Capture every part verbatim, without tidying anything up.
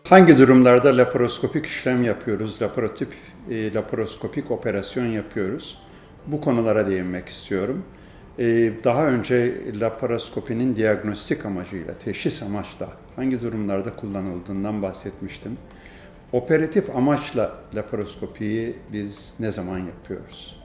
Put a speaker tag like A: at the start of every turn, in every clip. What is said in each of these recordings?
A: Hangi durumlarda laparoskopik işlem yapıyoruz, laparotip, e, laparoskopik operasyon yapıyoruz? Bu konulara değinmek istiyorum. E, daha önce laparoskopinin diagnostik amacıyla, teşhis amaçla hangi durumlarda kullanıldığından bahsetmiştim. Operatif amaçla laparoskopiyi biz ne zaman yapıyoruz?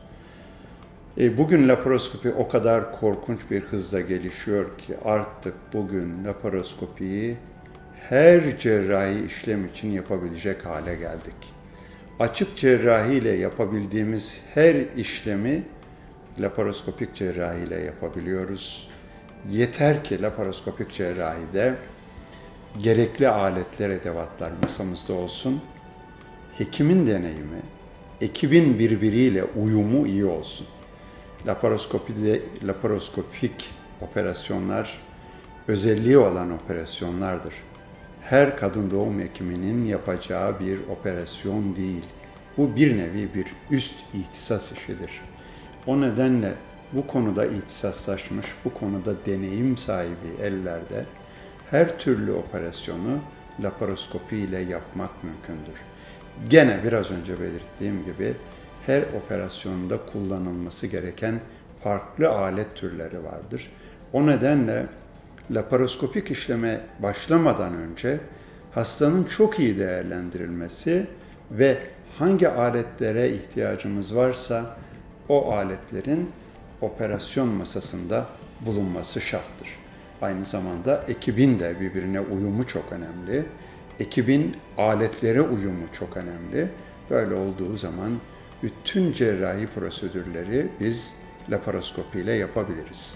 A: E, bugün laparoskopi o kadar korkunç bir hızla gelişiyor ki artık bugün laparoskopiyi her cerrahi işlem için yapabilecek hale geldik. Açık cerrahi ile yapabildiğimiz her işlemi laparoskopik cerrahi ile yapabiliyoruz. Yeter ki laparoskopik cerrahide gerekli aletler, edevatlar masamızda olsun. Hekimin deneyimi, ekibin birbiriyle uyumu iyi olsun. Laparoskopide, laparoskopik operasyonlar özelliği olan operasyonlardır. Her kadın doğum hekiminin yapacağı bir operasyon değil. Bu bir nevi bir üst ihtisas işidir. O nedenle bu konuda ihtisaslaşmış, bu konuda deneyim sahibi ellerde her türlü operasyonu laparoskopi ile yapmak mümkündür. Gene biraz önce belirttiğim gibi her operasyonda kullanılması gereken farklı alet türleri vardır. O nedenle laparoskopik işleme başlamadan önce hastanın çok iyi değerlendirilmesi ve hangi aletlere ihtiyacımız varsa o aletlerin operasyon masasında bulunması şarttır. Aynı zamanda ekibin de birbirine uyumu çok önemli. Ekibin aletlere uyumu çok önemli. Böyle olduğu zaman bütün cerrahi prosedürleri biz laparoskopi ile yapabiliriz.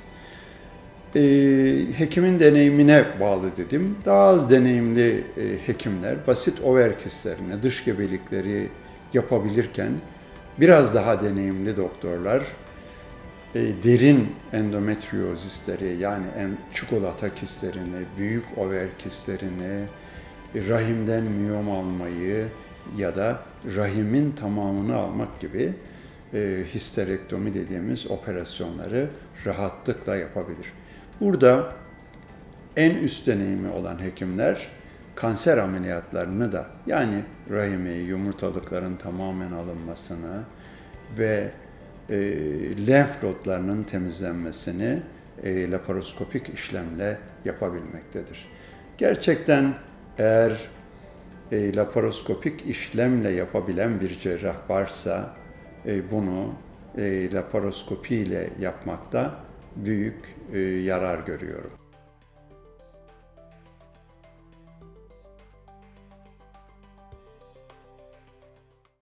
A: E, hekimin deneyimine bağlı dedim. Daha az deneyimli e, hekimler basit over kistlerini, dış gebelikleri yapabilirken biraz daha deneyimli doktorlar e, derin endometriozisleri yani en, çikolata kistlerini, büyük over kistlerini, rahimden miyom almayı ya da rahimin tamamını almak gibi e, histerektomi dediğimiz operasyonları rahatlıkla yapabilir. Burada en üst deneyimi olan hekimler kanser ameliyatlarını da yani rahimi, yumurtalıkların tamamen alınmasını ve e, lenf nodlarının temizlenmesini e, laparoskopik işlemle yapabilmektedir. Gerçekten eğer e, laparoskopik işlemle yapabilen bir cerrah varsa e, bunu e, laparoskopi ile yapmakta büyük e, yarar görüyorum.